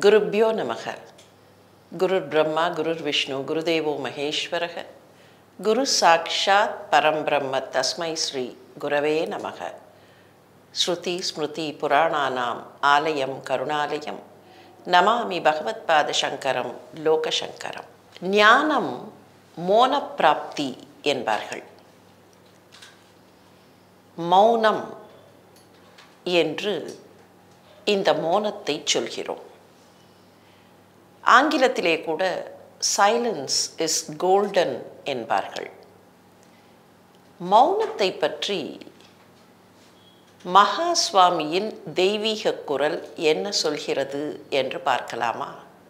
गुरुभ्यो नमः. गुरुर् ब्रह्मा गुरुर् विष्णु गुरुदेवो महेश्वरः. गुरु साक्षात् परं ब्रह्म तस्मै श्री गुरवे नमः. श्रुति स्मृति पुराणानाम् आलयं करुणालयं नमामि भगवत्पादशङ्करं लोकशङ्करं. ஞானம் மோனப்பிராப்தி என்பார்கள். மௌனம் என்று இந்த மௌனத்தை சொல்கிறோம். ஆங்கிலத்திலே கூட சைலன்ஸ் இஸ் கோல்டன் என்பார்கள். மௌனத்தை பற்றி மகா சுவாமியின் தெய்வீக குரல் என்ன சொல்கிறது என்று பார்க்கலாமா?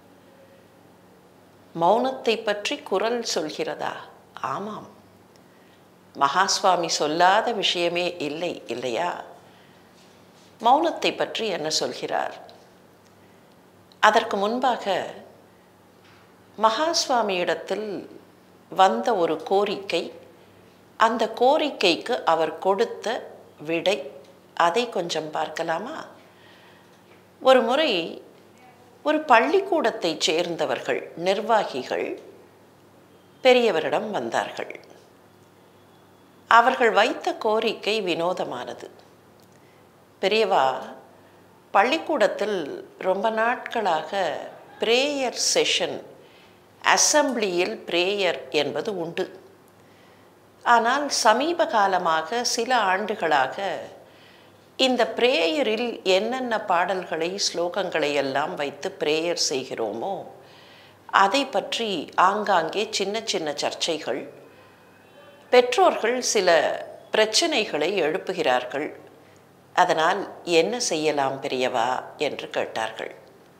மௌனத்தை பற்றி குரல் சொல்கிறதா? ஆமாம், மகா சுவாமி சொல்லாத விஷயமே இல்லை இல்லையா? மௌனத்தை பற்றி என்ன சொல்கிறார்? அதற்கு முன்பாக மகா சுவாமியிடத்தில் வந்த ஒரு கோரிக்கை, அந்த கோரிக்கைக்கு அவர் கொடுத்த விடை, அதை கொஞ்சம் பார்க்கலாமா? ஒரு முறை ஒரு பள்ளிக்கூடத்தைச் சேர்ந்தவர்கள், நிர்வாகிகள் பெரியவரிடம் வந்தார்கள். அவர்கள் வைத்த கோரிக்கை வினோதமானது. பெரியவா, பள்ளிக்கூடத்தில் ரொம்ப நாட்களாக பிரேயர் செஷன், அசம்பிளியில் பிரேயர் என்பது உண்டு. ஆனால் சமீப காலமாக சில ஆண்டுகளாக இந்த பிரேயரில் என்னென்ன பாடல்களை ஸ்லோகங்களை எல்லாம் வைத்து பிரேயர் செய்கிறோமோ அதை பற்றி ஆங்காங்கே சின்ன சின்ன சர்ச்சைகள், பெற்றோர்கள் சில பிரச்சனைகளை எழுப்புகிறார்கள். அதனால் என்ன செய்யலாம் பெரியவா என்று கேட்டார்கள்.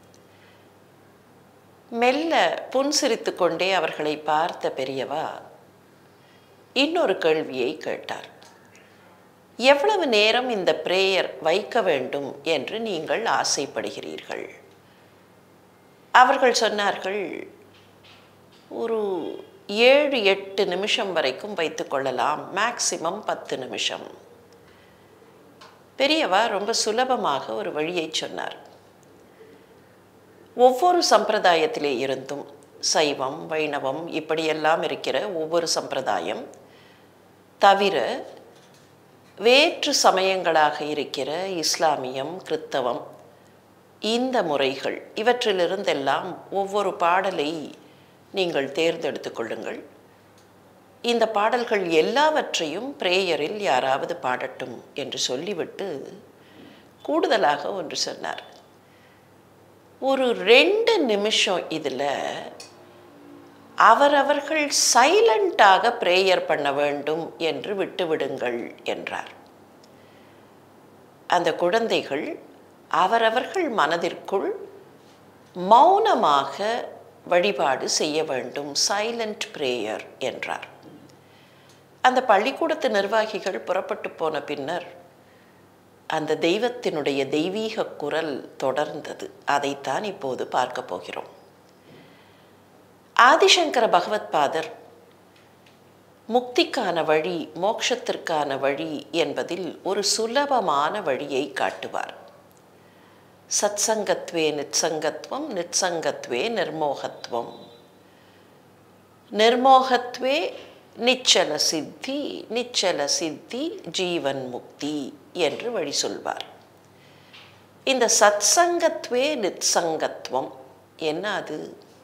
மெல்ல புன்சிரித்து கொண்டே அவர்களை பார்த்த பெரியவா இன்னொரு கேள்வியை கேட்டார். எவ்வளவு நேரம் இந்த பிரேயர் வைக்க வேண்டும் என்று நீங்கள் ஆசைப்படுகிறீர்கள்? அவர்கள் சொன்னார்கள், ஒரு 7-8 நிமிஷம் வரைக்கும் வைத்துக்கொள்ளலாம், மேக்சிமம் 10 நிமிஷம். பெரியவா ரொம்ப சுலபமாக ஒரு வழியை சொன்னார். ஒவ்வொரு சம்பிரதாயத்திலே இருந்தும், சைவம் வைணவம் இப்படியெல்லாம் இருக்கிற ஒவ்வொரு சம்பிரதாயம் தவிர வேற்று சமயங்களாக இருக்கிற இஸ்லாமியம், கிறித்தவம், இந்த முறைகள் இவற்றிலிருந்தெல்லாம் ஒவ்வொரு பாடலை நீங்கள் தேர்ந்தெடுத்து கொள்ளுங்கள். இந்த பாடல்கள் எல்லாவற்றையும் பிரேயரில் யாராவது பாடட்டும் என்று சொல்லிவிட்டு கூடுதலாக ஒன்று சொன்னார். ஒரு 2 நிமிஷம் இதில் அவரவர்கள் சைலண்டாக பிரேயர் பண்ண வேண்டும் என்று விட்டுவிடுங்கள் என்றார். அந்த குழந்தைகள் அவரவர்கள் மனதிற்குள் மௌனமாக வழிபாடு செய்ய வேண்டும், சைலண்ட் பிரேயர் என்றார். அந்த பள்ளிக்கூடத்து நிர்வாகிகள் புறப்பட்டு போன பின்னர் அந்த தெய்வத்தினுடைய தெய்வீக குரல் தொடர்ந்தது. அதைத்தான் இப்போது பார்க்க போகிறோம். ஆதிசங்கர பகவத்பாதர் முக்திக்கான வழி, மோட்சத்திற்கான வழி என்பதில் ஒரு சுலபமான வழியை காட்டுவார். சத்சங்கத்வே நித்சங்கத்வம், நித்சங்கத்வே நிர்மோகத்வம், நிர்மோகத்வே நிச்சல சித்தி, நிச்சல சித்தி ஜீவன் முக்தி என்று வழி சொல்வார். இந்த சத்சங்கத்வே நித்சங்கத்வம் என்ன? அது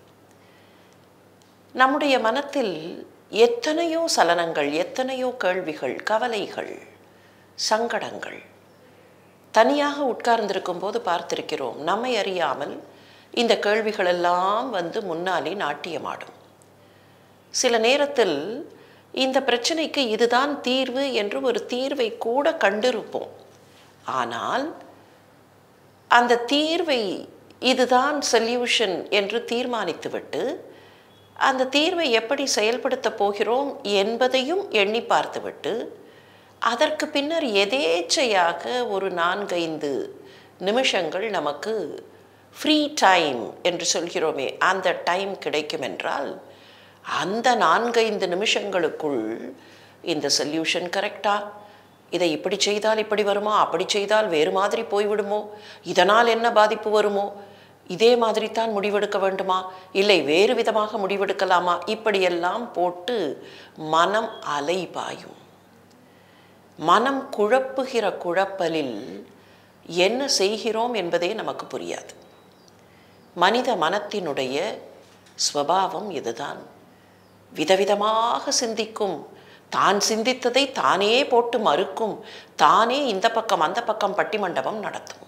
நம்முடைய மனத்தில் எத்தனையோ சலனங்கள், எத்தனையோ கேள்விகள், கவலைகள், சங்கடங்கள். தனியாக உட்கார்ந்திருக்கும் போது பார்த்திருக்கிறோம், நம்மை அறியாமல் இந்த கேள்விகளெல்லாம் வந்து முன்னாலே நாட்டியமாடும். சில நேரத்தில் இந்த பிரச்சனைக்கு இதுதான் தீர்வு என்று ஒரு தீர்வை கூட கண்டிருப்போம். ஆனால் அந்த தீர்வை இதுதான் சொல்யூஷன் என்று தீர்மானித்துவிட்டு அந்த தீர்வை எப்படி செயல்படுத்த போகிறோம் என்பதையும் எண்ணி பார்த்துவிட்டு அதற்கு பின்னர் எதேச்சையாக ஒரு 4-5 நிமிஷங்கள் நமக்கு ஃப்ரீ டைம் என்று சொல்கிறோமே, அந்த டைம் கிடைக்கும் என்றால் அந்த 4-5 நிமிஷங்களுக்குள் இந்த சொல்யூஷன் கரெக்டா, இதை இப்படி செய்தால் இப்படி வருமா, அப்படி செய்தால் வேறு மாதிரி போய்விடுமோ, இதனால் என்ன பாதிப்பு வருமோ இதே மாதிரி தான் முடிவெடுக்க வேண்டுமா, இல்லை வேறு விதமாக முடிவெடுக்கலாமா, இப்படியெல்லாம் போட்டு மனம் அலைபாயும். மனம் குழப்புகிற குழப்பலில் என்ன செய்கிறோம் என்பதே நமக்கு புரியாது. மனித மனத்தினுடைய ஸ்வபாவம் இதுதான். விதவிதமாக சிந்திக்கும், தான் சிந்தித்ததை தானே போட்டு மறுக்கும், தானே இந்த பக்கம் அந்த பக்கம் பட்டிமண்டபம் நடத்தும்.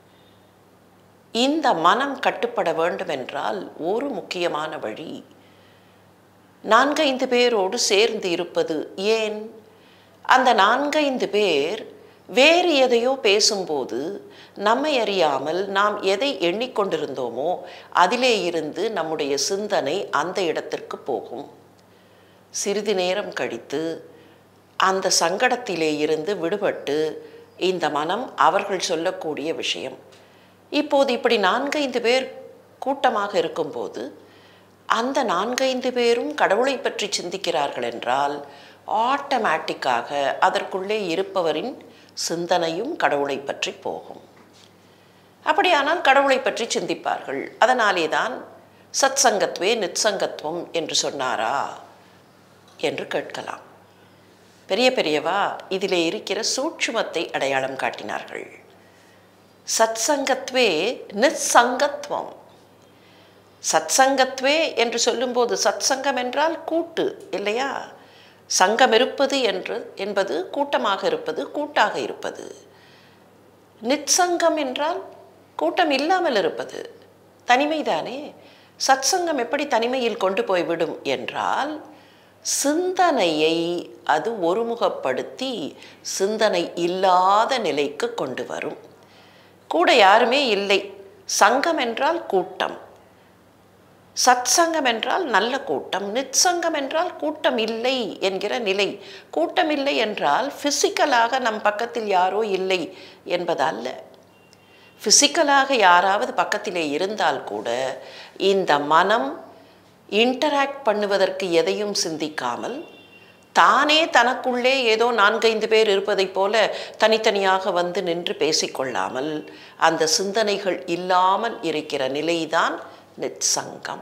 இந்த மனம் கட்டுப்பட வேண்டுமென்றால் ஒரு முக்கியமான வழி 4-5 பேரோடு சேர்ந்து இருப்பது. ஏன்? அந்த 4-5 பேர் வேறு எதையோ பேசும்போது நம்மை அறியாமல் நாம் எதை எண்ணிக்கொண்டிருந்தோமோ அதிலே இருந்து நம்முடைய சிந்தனை அந்த இடத்திற்கு போகும். சிறிது நேரம் கழித்து அந்த சங்கடத்திலே இருந்து விடுபட்டு இந்த மனம் அவர்கள் சொல்லக்கூடிய விஷயம். இப்போது இப்படி 4-5 பேர் கூட்டமாக இருக்கும்போது அந்த 4-5 பேரும் கடவுளை பற்றி சிந்திக்கிறார்கள் என்றால் ஆட்டோமேட்டிக்காக அதற்குள்ளே இருப்பவரின் சிந்தனையும் கடவுளை பற்றி போகும். அப்படியானால் கடவுளை பற்றி சிந்திப்பார்கள். அதனாலே தான் சத் சங்கத்வே நித்சங்கத்துவம் என்று சொன்னாரா என்று கேட்கலாம். பெரியவா இதிலே இருக்கிற சூட்சுமத்தை அடையாளம் காட்டினார்கள். சத் சங்கத்வே நித்சங்கத்துவம். சத் சங்கத்வே என்று சொல்லும்போது சத் சங்கம் என்றால் கூட்டு இல்லையா? சங்கம் இருப்பது என்பது கூட்டமாக இருப்பது, கூட்டாக இருப்பது. நித்சங்கம் என்றால் கூட்டம் இல்லாமல் இருப்பது, தனிமைதானே. சத் சங்கம் எப்படி தனிமையில் கொண்டு போய்விடும் என்றால் சிந்தனையை அது ஒருமுகப்படுத்தி சிந்தனை இல்லாத நிலைக்கு கொண்டு வரும். கூட யாருமே இல்லை. சங்கம் என்றால் கூட்டம், சத் சங்கம் என்றால் நல்ல கூட்டம். நித்சங்கம் என்றால் கூட்டம் இல்லை என்கிற நிலை. கூட்டம் இல்லை என்றால் ஃபிசிக்கலாக நம் பக்கத்தில் யாரோ இல்லை என்பதல்ல. ஃபிசிக்கலாக யாராவது பக்கத்திலே இருந்தால் கூட இந்த மனம் இன்டராக்ட் பண்ணுவதற்கு எதையும் சிந்திக்காமல் தானே தனக்குள்ளே ஏதோ 4-5 பேர் இருப்பதைப் போல தனித்தனியாக வந்து நின்று பேசிக்கொள்ளாமல் அந்த சிந்தனைகள் இல்லாமல் இருக்கிற நிலைதான் நித்சங்கம்.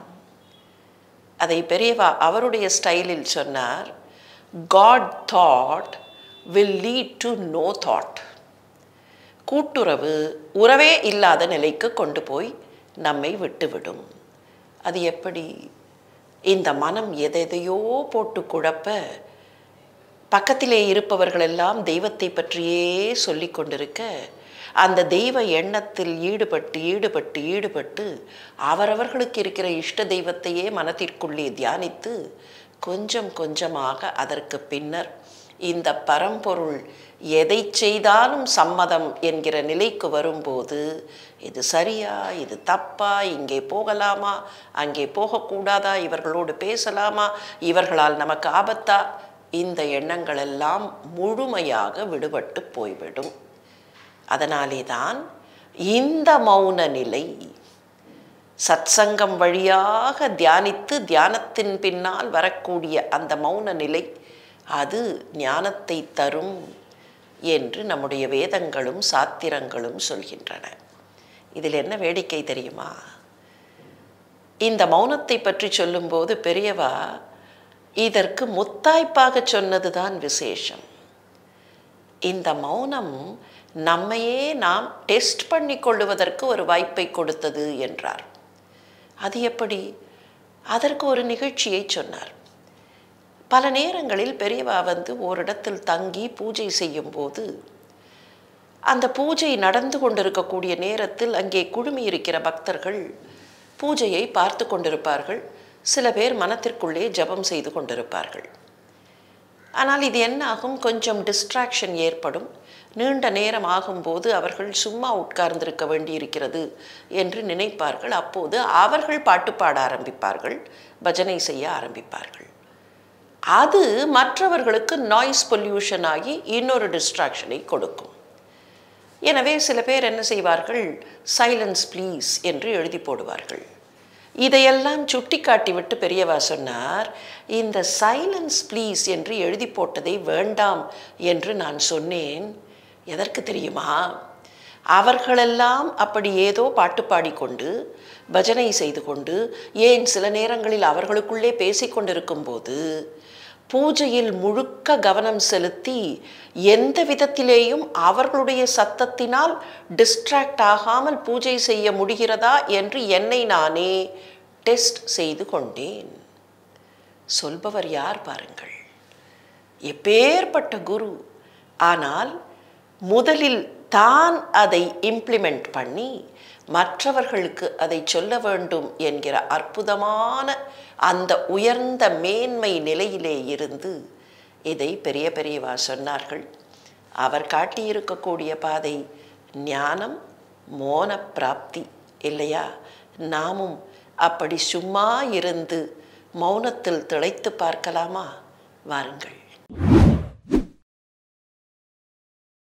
அதை பெரியவா அவருடைய ஸ்டைலில் சொன்னார், God thought will lead to no thought. கூட்டுறவு உறவே இல்லாத நிலைக்கு கொண்டு போய் நம்மை விட்டுவிடும். அது எப்படி? இந்த மனம் எதையோ போட்டு குழப்ப பக்கத்திலே இருப்பவர்களெல்லாம் தெய்வத்தை பற்றியே சொல்லி கொண்டிருக்க அந்த தெய்வ எண்ணத்தில் ஈடுபட்டு அவரவர்களுக்கு இருக்கிற இஷ்ட தெய்வத்தையே மனத்திற்குள்ளே தியானித்து கொஞ்சம் கொஞ்சமாக அதற்கு பின்னர் இந்த பரம்பொருள் எதை செய்தாலும் சம்மதம் என்கிற நிலைக்கு வரும்போது இது சரியா, இது தப்பா, இங்கே போகலாமா, அங்கே போகக்கூடாதா, இவர்களோடு பேசலாமா, இவர்களால் நமக்கு ஆபத்தா, இந்த எண்ணங்களெல்லாம் முழுமையாக விடுபட்டு போய்விடும். அதனாலே தான் இந்த மௌன நிலை சத்சங்கம் வழியாக தியானித்து தியானத்தின் பின்னால் வரக்கூடிய அந்த மௌன நிலை அது ஞானத்தை தரும் என்று நம்முடைய வேதங்களும் சாத்திரங்களும் சொல்கின்றன. இதில் என்ன வேடிக்கை தெரியுமா? இந்த மௌனத்தை பற்றி சொல்லும்போது பெரியவா இதற்கு முத்தாய்ப்பாக சொன்னதுதான் விசேஷம். இந்த மௌனம் நம்மையே நாம் டெஸ்ட் பண்ணி கொள்ளுவதற்கு ஒரு வாய்ப்பை கொடுத்தது என்றார். அது எப்படி? அதற்கு ஒரு நிகழ்ச்சியை சொன்னார். பல நேரங்களில் பெரியவா வந்து ஓரிடத்தில் தங்கி பூஜை செய்யும் போது அந்த பூஜை நடந்து கொண்டிருக்கக்கூடிய நேரத்தில் அங்கே குழுமி இருக்கிற பக்தர்கள் பூஜையை பார்த்து கொண்டிருப்பார்கள். சில பேர் மனத்திற்குள்ளே ஜபம் செய்து கொண்டிருப்பார்கள். ஆனால் இது என்ன ஆகும்? கொஞ்சம் டிஸ்ட்ராக்ஷன் ஏற்படும். நீண்ட நேரம் ஆகும்போது அவர்கள் சும்மா உட்கார்ந்திருக்க வேண்டியிருக்கிறது என்று நினைப்பார்கள். அப்போது அவர்கள் பாட்டு பாட ஆரம்பிப்பார்கள், பஜனை செய்ய ஆரம்பிப்பார்கள். அது மற்றவர்களுக்கு நாய்ஸ் பொல்யூஷன் ஆகி இன்னொரு டிஸ்ட்ராக்ஷனை கொடுக்கும். எனவே சில பேர் என்ன செய்வார்கள்? சைலன்ஸ் ப்ளீஸ் என்று எழுதி போடுவார்கள். இதையெல்லாம் சுட்டி காட்டிவிட்டு பெரியவா சொன்னார், இந்த சைலன்ஸ் ப்ளீஸ் என்று எழுதி போட்டதை வேண்டாம் என்று நான் சொன்னேன். எதற்கு தெரியுமா? அவர்களெல்லாம் அப்படி ஏதோ பாட்டு பாடிக்கொண்டு பஜனை செய்து கொண்டு, ஏன் சில நேரங்களில் அவர்களுக்குள்ளே பேசிக்கொண்டிருக்கும் போது பூஜையில் முழுக்க கவனம் செலுத்தி எந்த விதத்திலேயும் அவர்களுடைய சத்தத்தினால் டிஸ்ட்ராக்ட் ஆகாமல் பூஜை செய்ய முடிகிறதா என்று என்னை நானே டெஸ்ட் செய்து கொண்டேன். சொல்பவர் யார் பாருங்கள், எப்பேற்பட்ட குரு. ஆனால் முதலில் தான் அதை இம்ப்ளிமெண்ட் பண்ணி மற்றவர்களுக்கு அதை சொல்ல வேண்டும் என்கிற அற்புதமான அந்த உயர்ந்த மேன்மை நிலையிலே இருந்து இதை பெரிய பெரியவா சொன்னார்கள். அவர் காட்டியிருக்கக்கூடிய பாதை ஞானம், மோன பிராப்தி இல்லையா? நாமும் அப்படி சும்மா இருந்து மௌனத்தில் திளைத்து பார்க்கலாமா? வாருங்கள்.